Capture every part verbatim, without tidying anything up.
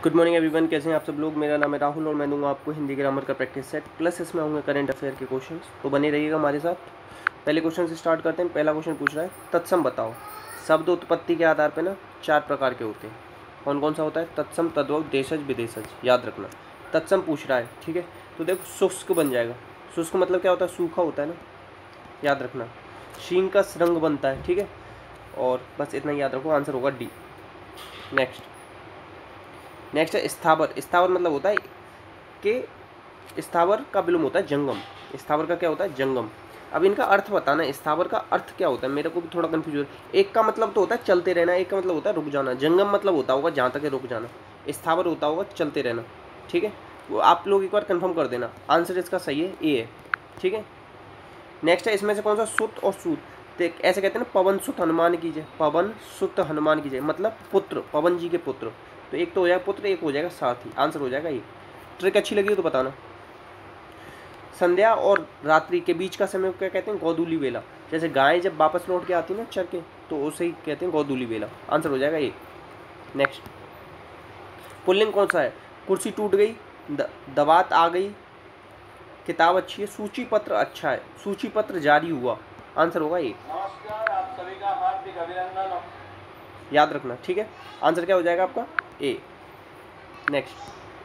Good morning everyone, कैसे हैं आप सब लोग। मेरा नाम है राहुल और मैं दूंगा आपको हिंदी ग्रामर का प्रैक्टिस सेट प्लस इसमें होंगे करंट अफेयर के क्वेश्चंस, तो बने रहिएगा हमारे साथ। पहले क्वेश्चन से स्टार्ट करते हैं। पहला क्वेश्चन पूछ रहा है तत्सम बताओ। शब्द उत्पत्ति के आधार पर ना चार प्रकार के होते हैं। कौन कौन सा होता है? तत्सम, तद्भव, देशज, विदेशज। याद रखना। तत्सम पूछ रहा है, ठीक है। तो देखो शुष्क बन जाएगा। शुष्क मतलब क्या होता है? सूखा होता है ना, याद रखना। शीन का रंग बनता है, ठीक है। और बस इतना याद रखो, आंसर होगा डी। नेक्स्ट नेक्स्ट है स्थावर। स्थावर मतलब होता है कि स्थावर का विलोम होता है जंगम। स्थावर का क्या होता है? जंगम। अब इनका अर्थ बताना। स्थावर का अर्थ क्या होता है? मेरे को भी थोड़ा कंफ्यूज है। एक का मतलब तो होता है चलते रहना, एक का मतलब होता है रुक जाना। जंगम मतलब होता होगा जहाँ तक है रुक जाना, स्थावर होता होगा चलते रहना, ठीक है। वो आप लोग एक बार कंफर्म कर देना। आंसर इसका सही है, ए है, ठीक है। नेक्स्ट है इसमें से कौन सा? सुत और सूत। तो ऐसे कहते हैं ना, पवन सुत हनुमान की जय। पवन सुत हनुमान की जय मतलब पुत्र, पवन जी के पुत्र। तो एक तो हो जाएगा पुत्र, एक हो जाएगा साथी। आंसर हो जाएगा ये। ट्रिक अच्छी लगी हो तो बताना। संध्या और रात्रि के बीच का समय क्या कहते हैं? गोधूली बेला। जैसे गाय जब वापस लौट के आती है ना चर के, तो उसे ही कहते हैं गोधूली बेला। आंसर हो जाएगा ये। नेक्स्ट पुल्लिंग कौन सा है? कुर्सी टूट गई, द, दवात आ गई, किताब अच्छी है, सूची पत्र अच्छा है, सूची पत्र जारी हुआ। आंसर होगा ये। नमस्कार, आप सभी का हार्दिक अभिनंदन। याद रखना, ठीक है। आंसर क्या हो जाएगा आपका? ए। नेक्स्ट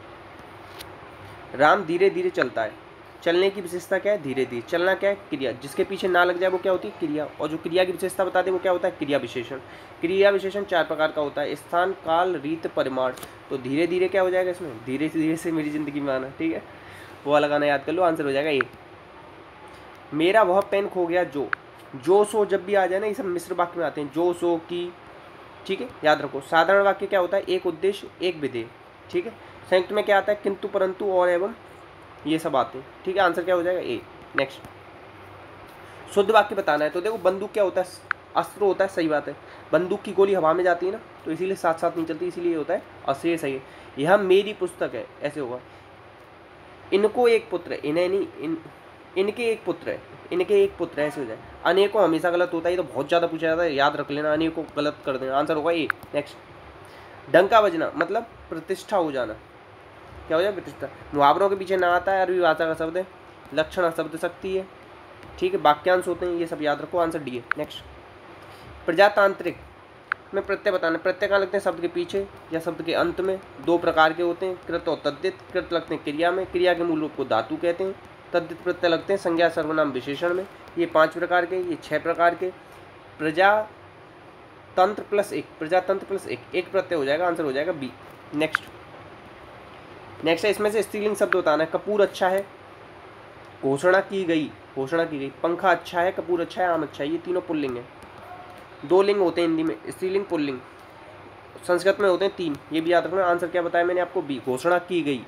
राम धीरे धीरे चलता है। चलने की विशेषता क्या है? धीरे धीरे। चलना क्या है? क्रिया। जिसके पीछे ना लग जाए वो क्या होती है? क्रिया। और जो क्रिया की विशेषता बता दे वो क्या होता है? क्रिया विशेषण। क्रिया विशेषण चार प्रकार का होता है, स्थान, काल, रीत, परिमाण। तो धीरे धीरे क्या हो जाएगा इसमें? धीरे धीरे से मेरी जिंदगी में आना, ठीक है। वो वाला गाना याद कर लो। आंसर हो जाएगा ए। मेरा वह पेन खो गया जो। जो सो जब भी आ जाए ना, ये सब मिश्र वाक्य में आते हैं। जो सो की, ठीक है, याद रखो। साधारण वाक्य क्या होता है? एक उद्देश्य एक विधेय, ठीक है। संयुक्त में क्या आता है? किंतु, परंतु, और, एवं, ये सब आते हैं, ठीक है। आंसर क्या हो जाएगा? ए। नेक्स्ट शुद्ध वाक्य बताना है। तो देखो बंदूक क्या होता है? अस्त्र होता है, सही बात है। बंदूक की गोली हवा में जाती है ना, तो इसीलिए साथ साथ नहीं चलती, इसीलिए होता है अस्त्र, सही है। यह मेरी पुस्तक है, ऐसे होगा। इनको एक पुत्र है, इन्हें नहीं, इन इनके एक पुत्र है, इनके एक पुत्र है, ऐसे हो जाए। अनेकों हमेशा गलत होता है, ये तो बहुत ज़्यादा पूछा जाता है, याद रख लेना। अनेकों गलत कर देना। आंसर होगा ए। नेक्स्ट डंका बजना मतलब प्रतिष्ठा हो जाना। क्या हो जाए? प्रतिष्ठा। मुहावरों के पीछे ना आता है, अरबी भाषा का शब्द है। लक्षण शब्द शक्ति है, ठीक है। वाक्यांश होते हैं, ये सब याद रखो। आंसर डी है। नेक्स्ट प्रजातांत्रिक में प्रत्यय बताना। प्रत्यय कहाँ लगते हैं? शब्द के पीछे या शब्द के अंत में। दो प्रकार के होते हैं, कृत और तद्धित। कृत लगते हैं क्रिया में, क्रिया के मूल रूप को धातु कहते हैं। तद्धित प्रत्यय लगते हैं संज्ञा, सर्वनाम, विशेषण में। ये पांच प्रकार के, ये छह प्रकार के। प्रजातंत्र प्लस एक, प्रजातंत्र प्लस एक, एक प्रत्यय हो जाएगा। आंसर हो जाएगा बी। नेक्स्ट नेक्स्ट है इसमें से स्त्रीलिंग शब्द बताना है। कपूर अच्छा है, घोषणा की गई, घोषणा की गई। पंखा अच्छा है, कपूर अच्छा है, आम अच्छा है। ये तीनों पुल्लिंग है। दो लिंग होते हैं हिंदी में, स्त्रीलिंग पुल्लिंग। संस्कृत में होते हैं तीन, ये भी याद रखना। आंसर क्या बताया मैंने आपको? बी, घोषणा की गई।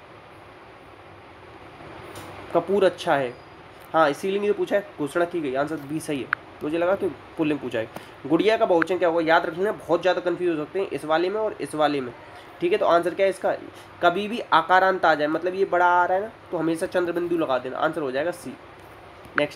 कपूर अच्छा है, हाँ स्त्रीलिंग जो पूछा है, घोषणा की गई। आंसर बी सही है। मुझे लगा कि पुल्लिंग पूछा है। गुड़िया का बहुवचन क्या होगा? याद रख लेना, बहुत ज़्यादा कंफ्यूज हो सकते हैं इस वाले में और इस वाले में, ठीक है। तो आंसर क्या है इसका? कभी भी आकारांत आ जाए, मतलब ये बड़ा आ रहा है ना, तो हमेशा चंद्र बिंदु लगा देना। आंसर हो जाएगा सी। नेक्स्ट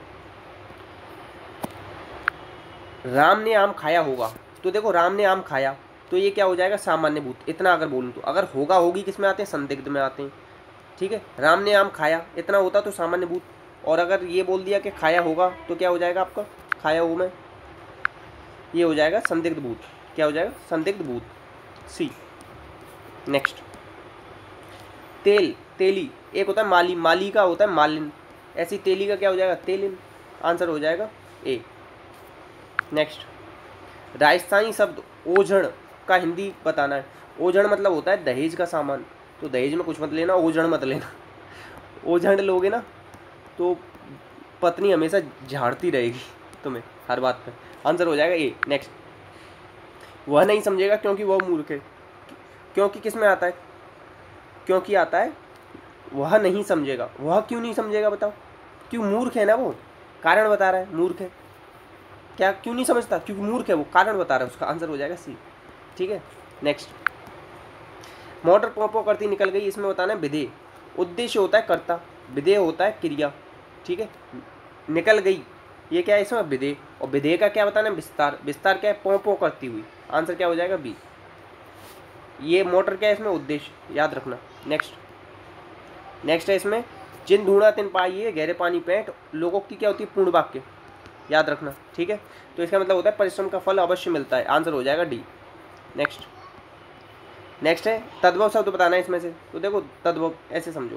राम ने आम खाया होगा। तो देखो राम ने आम खाया, तो ये क्या हो जाएगा? सामान्य भूत। इतना अगर बोलूँ तो, अगर होगा होगी किस में आते हैं? संदिग्ध में आते हैं, ठीक है। राम ने आम खाया, इतना होता तो सामान्य भूत। और अगर ये बोल दिया कि खाया होगा, तो क्या हो जाएगा आपका? खाया हो में, ये हो जाएगा संदिग्ध भूत। क्या हो जाएगा? संदिग्ध भूत, सी। नेक्स्ट तेल, तेली। एक होता है माली, माली का होता है मालिन। ऐसी तेली का क्या हो जाएगा? तेलिन। आंसर हो जाएगा ए। नेक्स्ट राजस्थानी शब्द ओझण का हिंदी बताना है। ओझण मतलब होता है दहेज का सामान। तो दहेज में कुछ मत लेना, ओझण मत लेना। ओझण लोगे ना तो पत्नी हमेशा झाड़ती रहेगी तुम्हें हर बात पे। आंसर हो जाएगा ए। नेक्स्ट वह नहीं समझेगा क्योंकि वह मूर्ख है। क्योंकि किस में आता है? क्योंकि आता है वह नहीं समझेगा। वह क्यों नहीं समझेगा बताओ? क्यों? मूर्ख है ना वो, कारण बता रहा है, मूर्ख है। क्या क्यों नहीं समझता? क्योंकि मूर्ख है वो, कारण बता रहा है उसका। आंसर हो जाएगा सी, ठीक है। नेक्स्ट मोटर पोपो करती निकल गई, इसमें बताना है विधेय। उद्देश्य होता है कर्ता, विधेय होता है क्रिया, ठीक है। निकल गई, ये क्या है इसमें? विधेय। और विधेय का क्या बताना है? विस्तार। विस्तार क्या है? पोपो करती हुई। आंसर क्या हो जाएगा? बी। ये मोटर क्या है इसमें, उद्देश्य, याद रखना। नेक्स्ट नेक्स्ट है इसमें जिन ढूंढा तिन पाइए गहरे पानी पेट, लोकोक्ति क्या होती है, पूर्ण वाक्य, याद रखना। ठीक है, तो इसका मतलब होता है परिश्रम का फल अवश्य मिलता है, आंसर हो जाएगा डी। नेक्स्ट नेक्स्ट है तद्भव शब्द बताना है इसमें से। तो देखो तद्भव ऐसे समझो,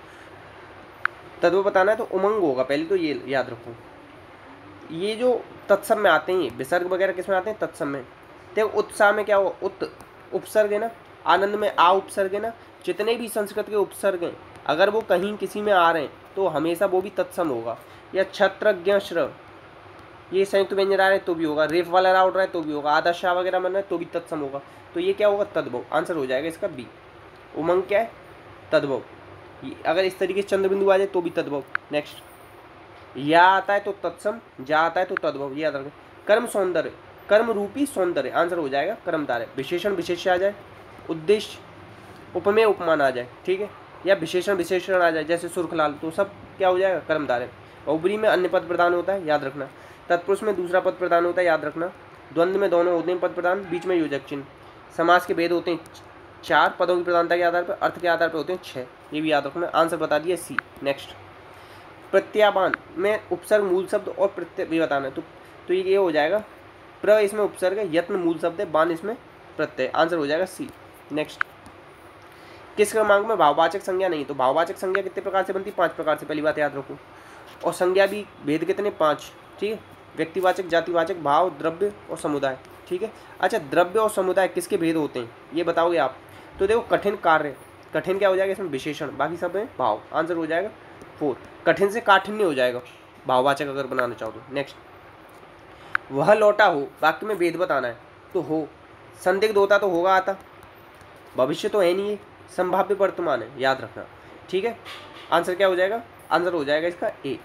तद्भव बताना है तो उमंग होगा पहले, तो ये याद रखो। ये जो तत्सम में आते हैं, विसर्ग वगैरह किस में आते हैं, तत्सम में। देखो उत्साह में क्या हुआ, उत उपसर्ग है ना, आनंद में आ उपसर्ग है ना, जितने भी संस्कृत के उपसर्ग हैं अगर वो कहीं किसी में आ रहे हैं तो हमेशा वो भी तत्सम होगा। या छत्रज्ञ श्र, ये संयुक्त व्यंजन आ रहे हैं तो भी होगा, रेफ वाला रा उठ रहा है तो भी होगा, आधा शाह वगैरह बन रहा है तो भी तत्सम होगा। तो ये क्या होगा, तद्भव, आंसर हो जाएगा इसका बी। उमंग क्या है, तद्भव। अगर इस तरीके से चंद्र बिंदु आ जाए तो भी तद्भव। नेक्स्ट या आता है तो तत्सम, जा आता है तो तद्भव, ये याद रखें। कर्म सौंदर्य, कर्म रूपी सौंदर्य, आंसर हो जाएगा कर्मधारय। विशेषण विशेष्य आ जाए, उद्देश्य उपमेय उपमान आ जाए, ठीक है, या विशेषण विशेषण आ जाए जैसे सुर्खलाल, तो सब क्या हो जाएगा, कर्मधारय। बहुब्री में अन्य पद प्रदान होता है, याद रखना। तत्पुरुष में दूसरा पद प्रदान होता है, याद रखना। द्वंद्व में दोनों होते हैं पद प्रदान, बीच में योजक चिन्ह। समास के भेद होते हैं चार, पदों की प्रधानता के आधार पर, अर्थ के आधार पर होते हैं छः, ये भी याद रखना। आंसर बता दिया सी। नेक्स्ट प्रत्याबान में उपसर्ग मूल शब्द और प्रत्यय भी बताना है, तो तो ये हो जाएगा प्र इसमें उपसर्ग है, यत्न मूल शब्द है, बान इसमें प्रत्यय, आंसर हो जाएगा सी। नेक्स्ट किस क्रमांक में भाववाचक संज्ञा नहीं, तो भाववाचक संज्ञा कितने प्रकार से बनती है, पांच प्रकार से, पहली बात याद रखो। और संज्ञा भी भेद कितने, पांच, ठीक है, व्यक्तिवाचक, जातिवाचक, भाव, द्रव्य और समुदाय, ठीक है। अच्छा द्रव्य और समुदाय किसके भेद होते हैं ये बताओगे आप, तो देखो कठिन कार्य, कठिन क्या हो जाएगा इसमें, विशेषण, बाकी सब है भाव, आंसर हो जाएगा फोर। कठिन से काठिन्य हो जाएगा भाववाचक अगर बनाना चाहो तो। नेक्स्ट वह लौटा हो, वाक्य में भेद बताना है, तो हो। संदिग्ध होता तो होगा आता, भविष्य तो है नहीं है, संभाव्य वर्तमान है, याद रखना, ठीक है। आंसर क्या हो जाएगा, आंसर हो जाएगा इसका ए।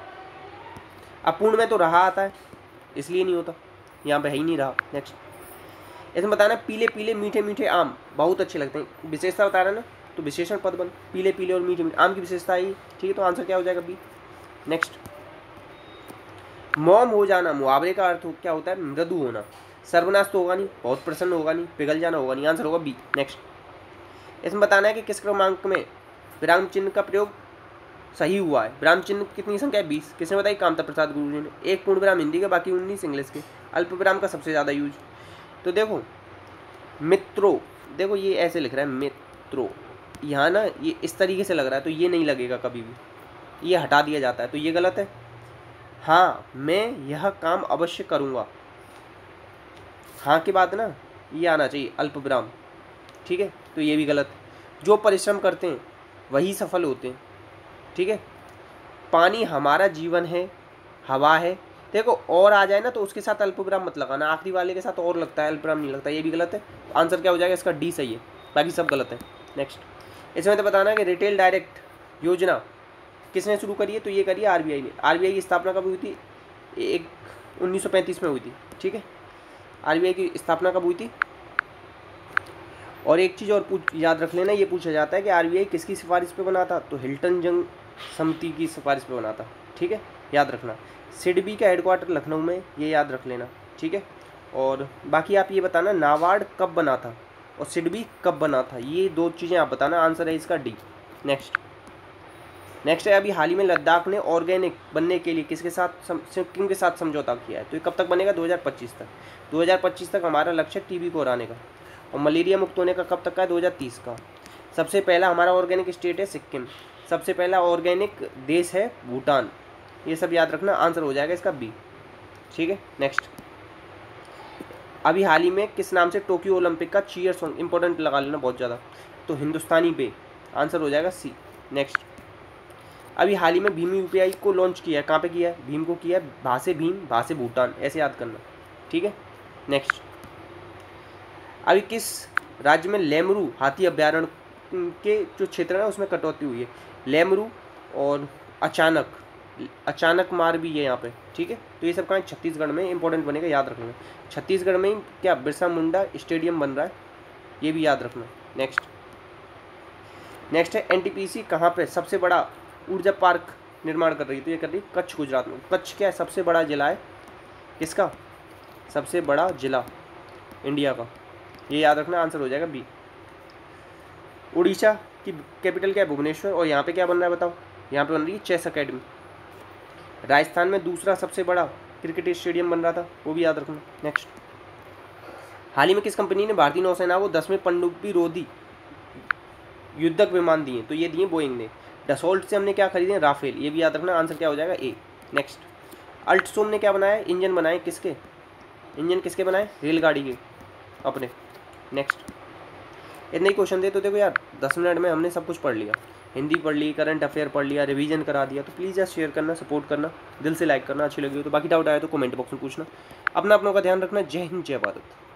अपूर्ण में तो रहा आता है इसलिए नहीं होता, यहाँ पे है ही नहीं रहा। नेक्स्ट इसमें बताना पीले पीले मीठे मीठे आम बहुत अच्छे लगते हैं, विशेषता बता रहा है ना, तो विशेषण पद बन, पीले पीले और मीठे मीठे आम की विशेषता आई, ठीक है, तो आंसर क्या हो जाएगा बी। नेक्स्ट मौम हो जाना, मुहावरे का अर्थ क्या होता है, मृदु होना। सर्वनाश तो होगा नहीं, बहुत प्रसन्न होगा नहीं, पिघल जाना होगा नहीं, आंसर होगा बी। नेक्स्ट इसमें बताना है कि किस क्रमांक में विराम चिन्ह का प्रयोग सही हुआ है। विराम चिन्ह कितनी संख्या है, बीस। किसने बताई, कामता प्रसाद गुरु जी ने। एक पूर्ण विराम हिंदी के, बाकी उन्नीस इंग्लिश के। अल्प विराम का सबसे ज़्यादा यूज, तो देखो मित्रों, देखो ये ऐसे लिख रहा है मित्रों, यहाँ ना ये इस तरीके से लग रहा है, तो ये नहीं लगेगा कभी भी, ये हटा दिया जाता है, तो ये गलत है। हाँ मैं यह काम अवश्य करूँगा, हाँ के बाद ना ये आना चाहिए अल्प विराम, ठीक है, तो ये भी गलत। जो परिश्रम करते हैं वही सफल होते हैं, ठीक है। पानी हमारा जीवन है, हवा है, देखो और आ जाए ना तो उसके साथ अल्प विराम मत लगाना, आखिरी वाले के साथ और लगता है, अल्प विराम नहीं लगता, ये भी गलत है। आंसर क्या हो जाएगा इसका, डी सही है, बाकी सब गलत है। नेक्स्ट इसमें तो बताना है कि रिटेल डायरेक्ट योजना किसने शुरू करी है, तो ये करी है आरबीआई ने। आरबीआई की स्थापना कब हुई थी, एक उन्नीस सौ पैंतीस में हुई थी, ठीक है, आरबीआई की स्थापना कब हुई थी। और एक चीज़ और पूछ याद रख लेना, ये पूछा जाता है कि आरबीआई किसकी सिफारिश पे बना था, तो हिल्टन जंग समिति की सिफारिश पे बना था, ठीक है, याद रखना। सिडबी का हेडक्वार्टर लखनऊ में, ये याद रख लेना, ठीक है। और बाकी आप ये बताना नाबार्ड कब बना था और सिडबी कब बना था, ये दो चीज़ें आप बताना, आंसर है इसका डी। नेक्स्ट नेक्स्ट है अभी हाल ही में लद्दाख ने ऑर्गेनिक बनने के लिए किसके साथ, सिक्किम के साथ समझौता किया है, तो ये कब तक बनेगा, दो हज़ार पच्चीस तक। दो हज़ार पच्चीस तक हमारा लक्ष्य टीबी को हराने का, और मलेरिया मुक्त होने का कब तक का है, दो हज़ार तीस का। सबसे पहला हमारा ऑर्गेनिक स्टेट है सिक्किम, सबसे पहला ऑर्गेनिक देश है भूटान, ये सब याद रखना, आंसर हो जाएगा इसका बी, ठीक है। नेक्स्ट अभी हाल ही में किस नाम से टोक्यो ओलंपिक का चीयर सॉन्ग, इंपॉर्टेंट लगा लेना बहुत ज़्यादा, तो हिंदुस्तानी बे, आंसर हो जाएगा सी। नेक्स्ट अभी हाल ही में भीम यूपीआई को लॉन्च किया है, कहाँ पे किया है, भीम को किया है, भा से भीम, भा से भूटान, ऐसे याद करना, ठीक है। नेक्स्ट अभी किस राज्य में लेमरू हाथी अभ्यारण्य के जो क्षेत्र है उसमें कटौती हुई है, लेमरू और अचानक, अचानक मार भी है यहाँ पे, ठीक है, तो ये सब कहाँ छत्तीसगढ़ में, इंपॉर्टेंट बनेगा, याद रखना। छत्तीसगढ़ में ही क्या बिरसा मुंडा स्टेडियम बन रहा है, ये भी याद रखना। नेक्स्ट नेक्स्ट है एनटीपीसी कहाँ पे सबसे बड़ा ऊर्जा पार्क निर्माण कर रही है, तो ये कर रही है कच्छ, गुजरात में। कच्छ क्या है, सबसे बड़ा जिला है किसका, सबसे बड़ा जिला इंडिया का, ये याद रखना, आंसर हो जाएगा बी। उड़ीसा की कैपिटल क्या है? भुवनेश्वर। और यहाँ पे क्या बन रहा है बताओ? यहाँ पे बन रही है चेस अकेडमी। राजस्थान में दूसरा सबसे बड़ा क्रिकेट स्टेडियम बन रहा था, वो भी याद रखना। नेक्स्ट, हाल ही में किस कंपनी ने भारतीय नौसेना को दसवें पनडुब्बी रोधी युद्धक विमान दिए? तो ये दिए बोइंग ने। डसोल्ट से हमने क्या खरीदे? राफेल। ये भी याद रखना, आंसर क्या हो जाएगा? ए। नेक्स्ट, अल्टसोम ने क्या बनाया? इंजन बनाए। किसके इंजन किसके बनाए? रेलगाड़ी के अपने। नेक्स्ट, इतने ही क्वेश्चन दे तो देखो यार, दस मिनट में हमने सब कुछ पढ़ लिया। हिंदी पढ़ ली, करंट अफेयर पढ़ लिया, रिवीजन करा दिया। तो प्लीज़ यार शेयर करना, सपोर्ट करना, दिल से लाइक करना, अच्छी लगी हो तो। बाकी डाउट आया तो कमेंट बॉक्स में पूछना। अपना अपनों का ध्यान रखना। जय हिंद, जय भारत।